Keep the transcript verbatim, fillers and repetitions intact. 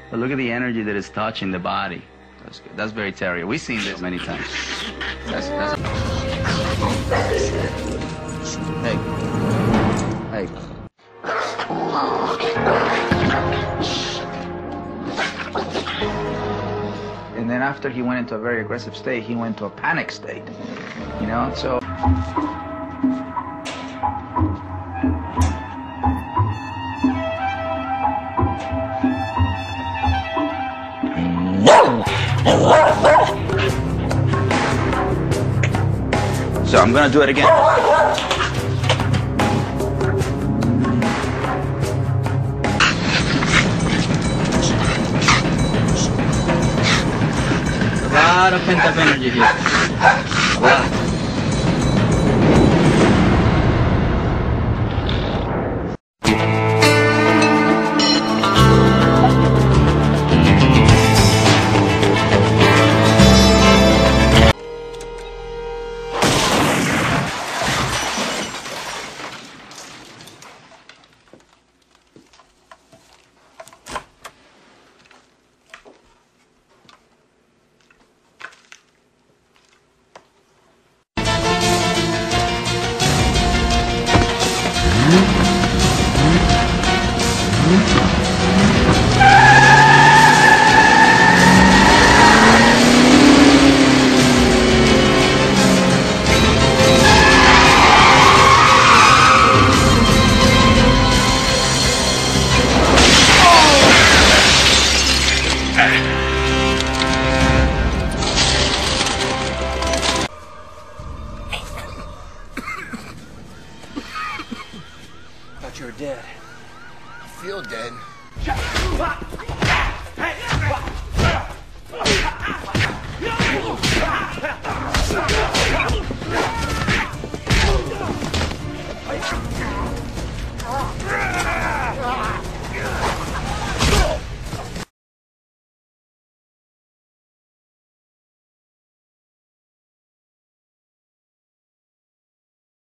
But look at the energy that is touching the body. That's good. That's very terrier. We've seen this many times. That's, that's hey. Hey. And then after he went into a very aggressive state, he went to a panic state. You know, so... So I'm gonna do it again. A lot of pent-up energy here. A lot. I thought you were dead. I feel dead.